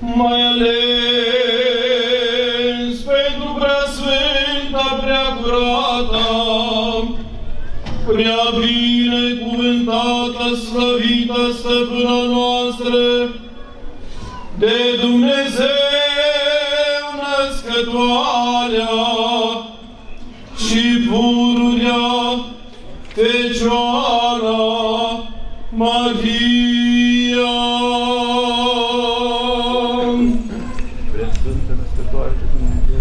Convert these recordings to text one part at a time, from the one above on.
mai ales pentru preasfânta, preacurată, prea binecuvântată, slăvită stăpâna noastră, de Dumnezeu născătoarea și pururea Fecioara Maria. Preasfântă născătoare de Dumnezeu,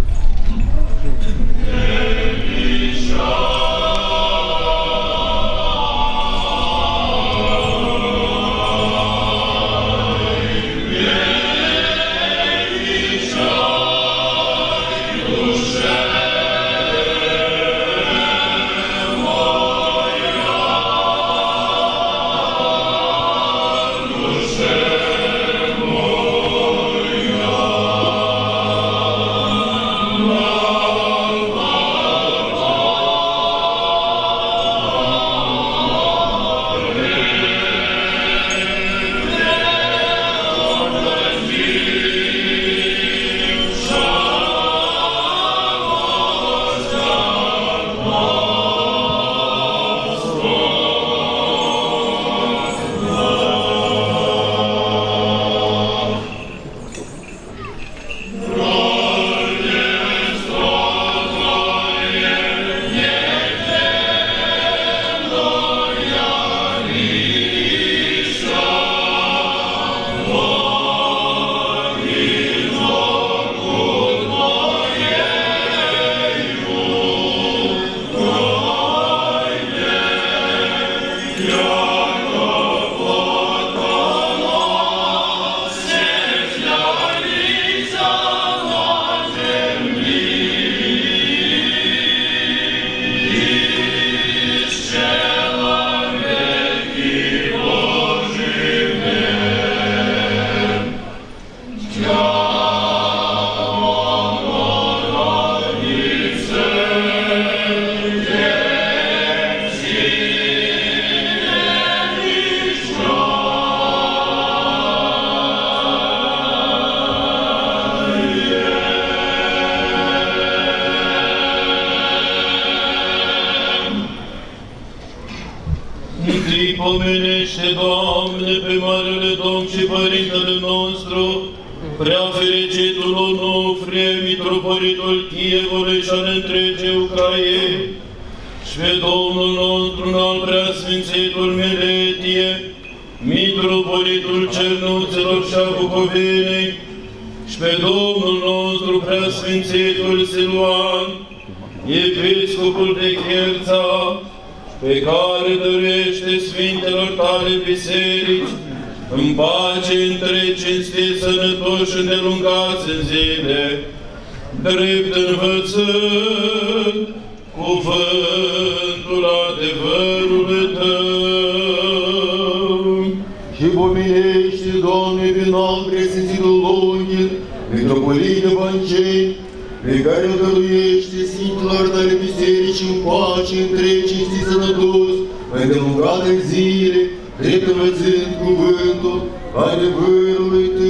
pomenește, Doamne, pe Marele Domn și Părintele nostru, prea fericitul Onufrie, Mitropolitul Chievului și al întregii Ucrainei, și pe Domnul nostru al Preasfințitul Miletie, Mitropolitul Cernuților și a Bucovinei, și pe Domnul nostru Preasfințitul Siluan, Episcopul de Cherța, pe care dăruiește Sfintelor tale biserici, în pace între cinstiți, sănătoși, îndelungați în zile, drept învățând cuvântul adevărului Tău. Și pomenește, Doamne, pe înalt preasfințitul Longhir, Mitropolitul Banceni, pe care o dăruiește Sfintelor tale biserici în pace, între cinstiți, sănătoși, îndelungate în zile, drept învățând cuvântul adevărului Tău.